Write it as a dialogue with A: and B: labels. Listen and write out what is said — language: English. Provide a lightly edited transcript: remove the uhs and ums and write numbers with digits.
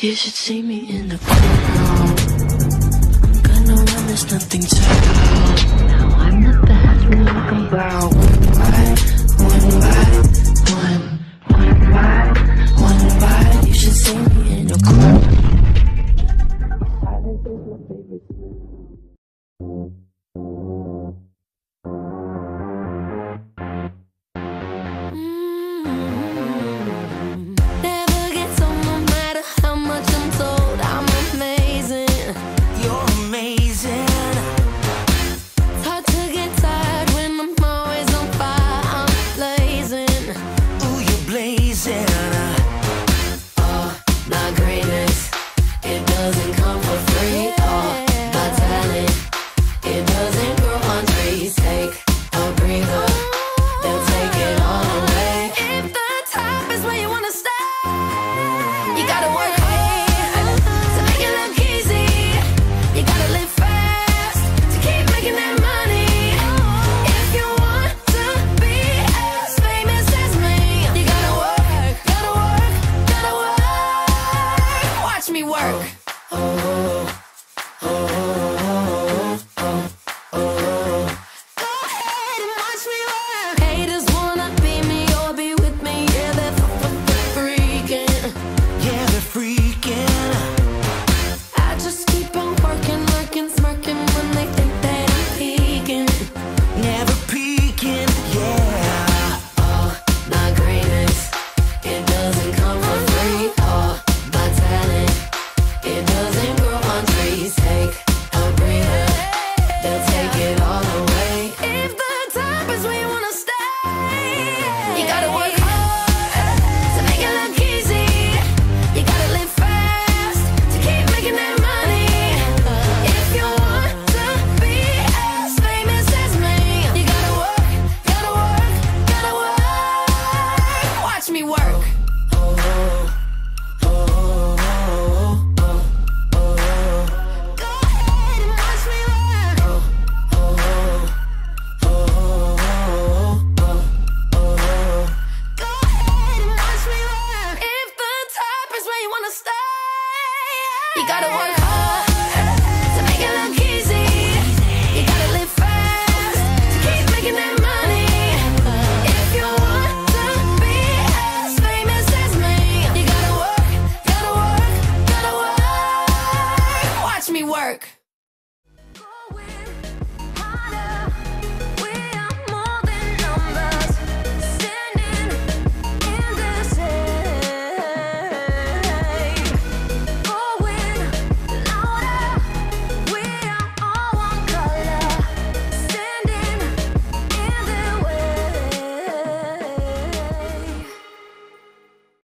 A: You should see me in the crowd. Gonna run, there's nothing to do. Now I'm the bad guy. About one by. You should see me in the crowd. Silence is my favorite sound.
B: You gotta work hard.